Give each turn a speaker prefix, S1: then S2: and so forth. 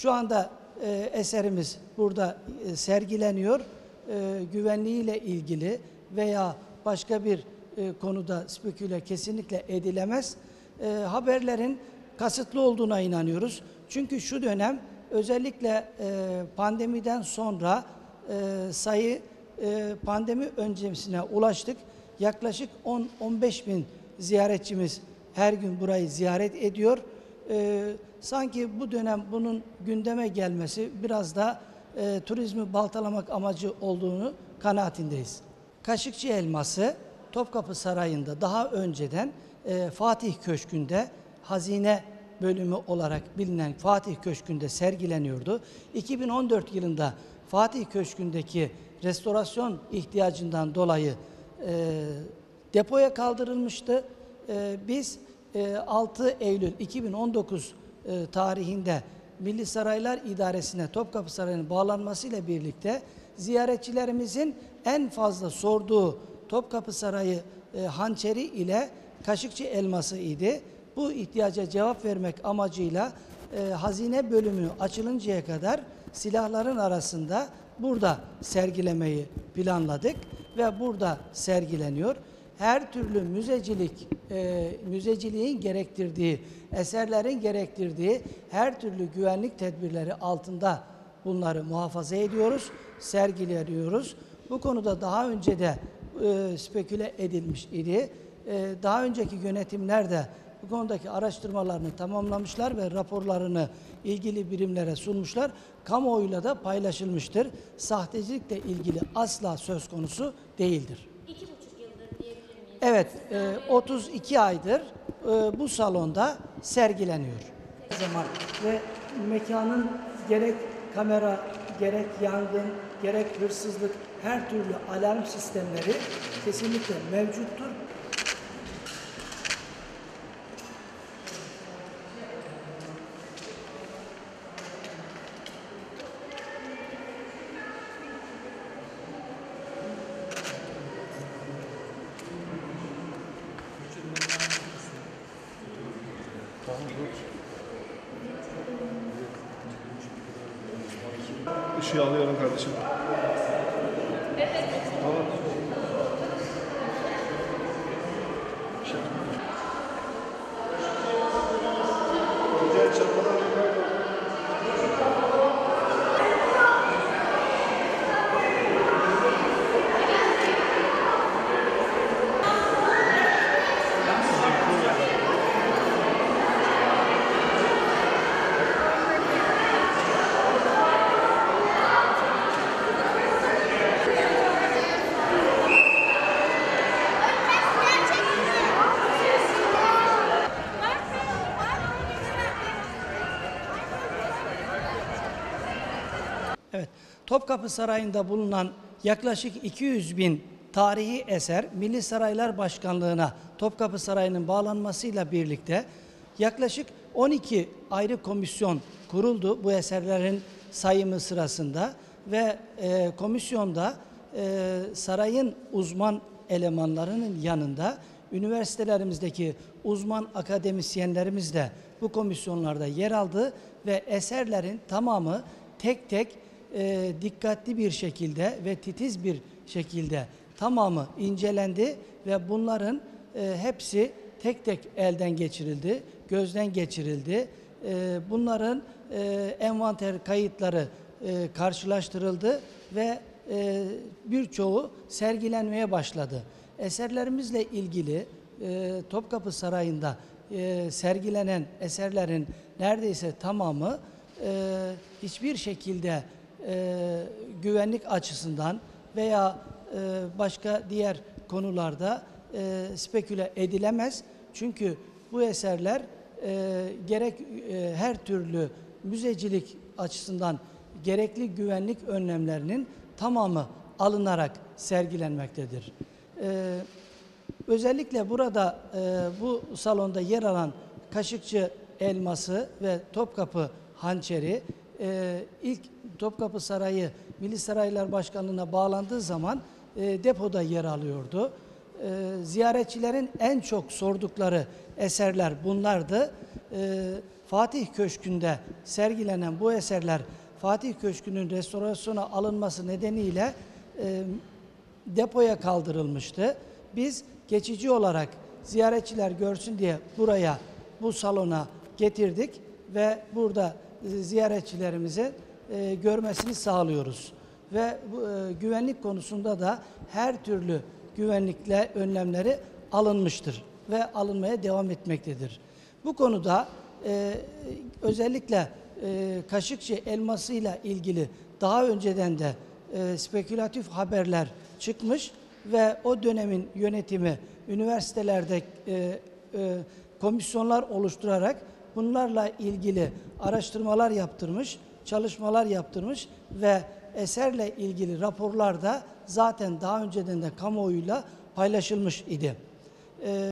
S1: Şu anda eserimiz burada sergileniyor. Güvenliğiyle ilgili veya başka bir konuda speküle kesinlikle edilemez. Haberlerin kasıtlı olduğuna inanıyoruz. Çünkü şu dönem özellikle pandemiden sonra sayı pandemi öncesine ulaştık. Yaklaşık 10-15 bin ziyaretçimiz her gün burayı ziyaret ediyor. Sanki bu dönem bunun gündeme gelmesi biraz da turizmi baltalamak amacı olduğunu kanaatindeyiz. Kaşıkçı elması Topkapı Sarayı'nda daha önceden Fatih Köşkü'nde hazine bölümü olarak bilinen Fatih Köşkü'nde sergileniyordu. 2014 yılında Fatih Köşkü'ndeki restorasyon ihtiyacından dolayı depoya kaldırılmıştı. Biz 6 Eylül 2019 tarihinde Milli Saraylar İdaresi'ne Topkapı Sarayı'nın bağlanmasıyla birlikte ziyaretçilerimizin en fazla sorduğu Topkapı Sarayı hançeri ile kaşıkçı elması idi. Bu ihtiyaca cevap vermek amacıyla hazine bölümü açılıncaya kadar silahların arasında burada sergilemeyi planladık ve burada sergileniyor. Her türlü müzeciliğin gerektirdiği, eserlerin gerektirdiği her türlü güvenlik tedbirleri altında bunları muhafaza ediyoruz, sergileniyoruz. Bu konuda daha önce de speküle edilmiş idi. Daha önceki yönetimler de bu konudaki araştırmalarını tamamlamışlar ve raporlarını ilgili birimlere sunmuşlar. Kamuoyuyla da paylaşılmıştır. Sahtecilikle ilgili asla söz konusu değildir.
S2: 2,5 yıldır diyebilir miyiz?
S1: Evet, 32 aydır bu salonda sergileniyor. Zaman ve mekanın gerek kamera, gerek yangın, gerek hırsızlık, her türlü alarm sistemleri kesinlikle mevcuttur.
S3: Işığı alıyorum kardeşim. Tamam. Güzel çabalar.
S1: Evet, Topkapı Sarayı'nda bulunan yaklaşık 200 bin tarihi eser Milli Saraylar Başkanlığı'na Topkapı Sarayı'nın bağlanmasıyla birlikte yaklaşık 12 ayrı komisyon kuruldu bu eserlerin sayımı sırasında ve komisyonda sarayın uzman elemanlarının yanında üniversitelerimizdeki uzman akademisyenlerimiz de bu komisyonlarda yer aldı ve eserlerin tamamı tek tek dikkatli bir şekilde ve titiz bir şekilde tamamı incelendi ve bunların hepsi tek tek elden geçirildi, gözden geçirildi. Bunların envanter kayıtları karşılaştırıldı ve birçoğu sergilenmeye başladı. Eserlerimizle ilgili Topkapı Sarayı'nda sergilenen eserlerin neredeyse tamamı hiçbir şekilde güvenlik açısından veya başka diğer konularda speküle edilemez. Çünkü bu eserler gerek her türlü müzecilik açısından gerekli güvenlik önlemlerinin tamamı alınarak sergilenmektedir. Özellikle burada bu salonda yer alan kaşıkçı elması ve Topkapı hançeri ilk Topkapı Sarayı Milli Saraylar Başkanlığı'na bağlandığı zaman depoda yer alıyordu. ziyaretçilerin en çok sordukları eserler bunlardı. Fatih Köşkü'nde sergilenen bu eserler Fatih Köşkü'nün restorasyona alınması nedeniyle depoya kaldırılmıştı. Biz geçici olarak ziyaretçiler görsün diye buraya, bu salona getirdik ve burada ziyaretçilerimizin görmesini sağlıyoruz. Ve güvenlik konusunda da her türlü güvenlikle önlemleri alınmıştır ve alınmaya devam etmektedir. Bu konuda özellikle Kaşıkçı elmasıyla ilgili daha önceden de spekülatif haberler çıkmış ve o dönemin yönetimi üniversitelerde komisyonlar oluşturarak bunlarla ilgili araştırmalar yaptırmış, çalışmalar yaptırmış ve eserle ilgili raporlar da zaten daha önceden de kamuoyuyla paylaşılmış idi.